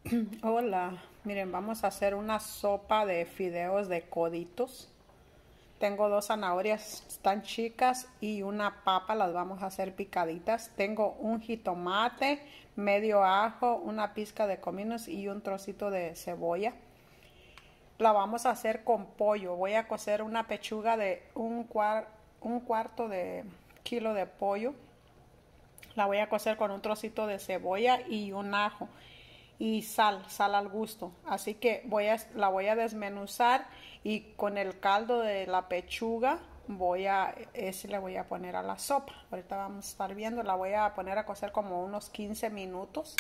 Hola, miren, vamos a hacer una sopa de fideos de coditos. Tengo dos zanahorias tan chicas y una papa, las vamos a hacer picaditas. Tengo un jitomate, medio ajo, una pizca de cominos y un trocito de cebolla. La vamos a hacer con pollo. Voy a cocer una pechuga de un cuarto de kilo de pollo. La voy a cocer con un trocito de cebolla y un ajo y sal al gusto. Así que la voy a desmenuzar y con el caldo de la pechuga ese le voy a poner a la sopa. Ahorita vamos a estar viendo, la voy a poner a cocer como unos 15 minutos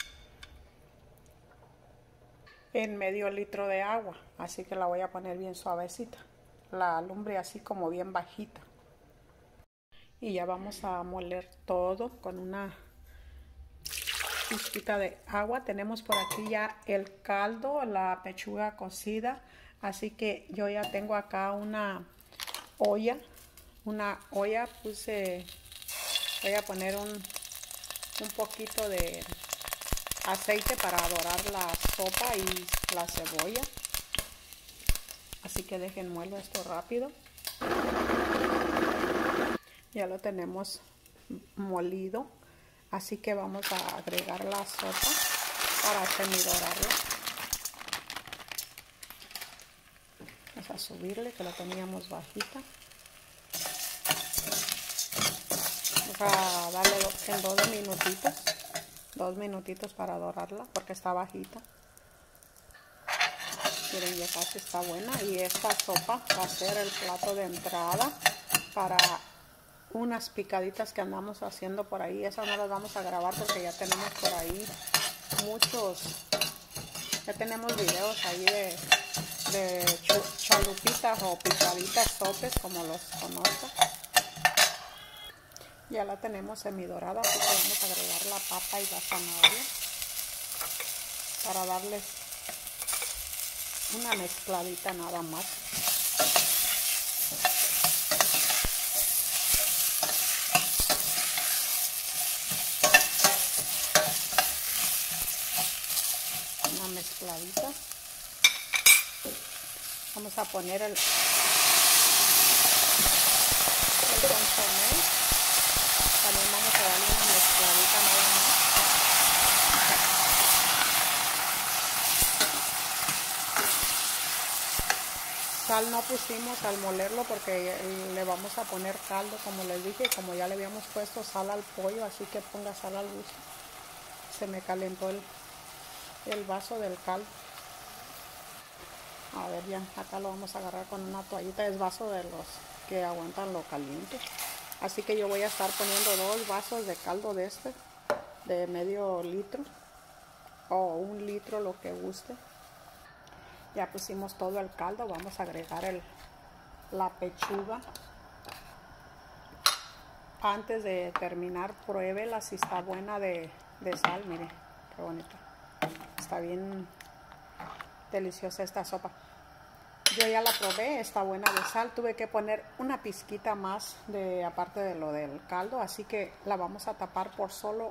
en medio litro de agua. Así que la voy a poner bien suavecita. La lumbre así como bien bajita. Y ya vamos a moler todo con una pizquita de agua. Tenemos por aquí ya el caldo, la pechuga cocida, así que yo ya tengo acá una olla voy a poner un poquito de aceite para dorar la sopa y la cebolla, así que dejen muelo esto rápido. Ya lo tenemos molido, así que vamos a agregar la sopa para semidorarla. Vamos a subirle, que la teníamos bajita. Vamos a darle en 2 minutitos para dorarla porque está bajita. Miren, ya casi está buena, y esta sopa va a ser el plato de entrada para unas picaditas que andamos haciendo por ahí. Esas no las vamos a grabar porque ya tenemos por ahí ya tenemos videos ahí de chalupitas o picaditas sopes, como los conozco. Ya la tenemos semidorada, así que vamos a agregar la papa y la zanahoria para darles una mezcladita nada más. Una mezcladita. Vamos a poner el consomé. También vamos a darle una mezcladita nada más. Sal no pusimos al molerlo porque le vamos a poner caldo, como les dije, como ya le habíamos puesto sal al pollo, así que ponga sal al gusto. Se me calentó el vaso del caldo. A ver, ya acá lo vamos a agarrar con una toallita. Es vaso de los que aguantan lo caliente. Así que yo voy a estar poniendo 2 vasos de caldo de medio litro o 1 litro, lo que guste. Ya pusimos todo el caldo. Vamos a agregar la pechuga. Antes de terminar, pruébela si está buena de sal. Mire qué bonita. Está bien deliciosa esta sopa. Yo ya la probé, está buena de sal. Tuve que poner una pizquita más aparte de lo del caldo, así que la vamos a tapar por solo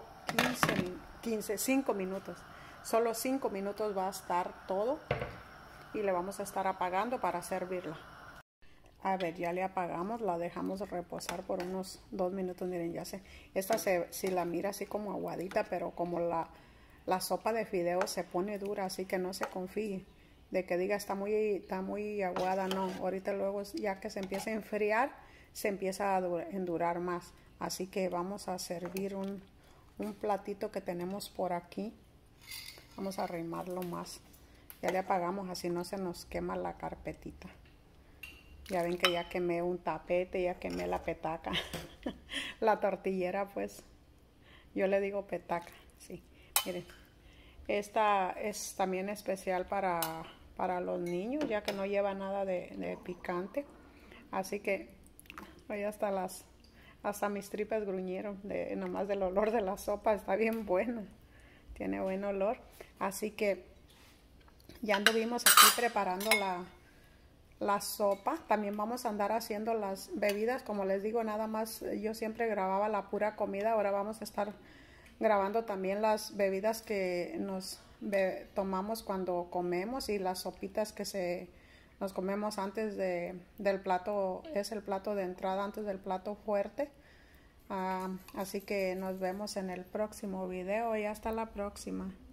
5 minutos. Solo 5 minutos va a estar todo y le vamos a estar apagando para servirla. A ver, ya le apagamos, la dejamos reposar por unos 2 minutos. Miren, ya esta si la mira así como aguadita, pero como la sopa de fideos se pone dura, así que no se confíe de que diga está muy aguada. No, ahorita luego ya que se empieza a enfriar, se empieza a endurar más. Así que vamos a servir un platito que tenemos por aquí. Vamos a arrimarlo más. Ya le apagamos, así no se nos quema la carpetita. Ya ven que ya quemé un tapete, ya quemé la petaca. La tortillera, pues. Yo le digo petaca, sí. Miren. Esta es también especial para los niños, ya que no lleva nada de picante. Así que hoy hasta mis tripas gruñeron nomás del olor de la sopa. Está bien buena, tiene buen olor. Así que ya anduvimos aquí preparando la sopa. También vamos a andar haciendo las bebidas. Como les digo, nada más yo siempre grababa la pura comida. Ahora vamos a estar grabando también las bebidas que nos tomamos cuando comemos y las sopitas que nos comemos antes del plato, es el plato de entrada antes del plato fuerte. Así que nos vemos en el próximo video y hasta la próxima.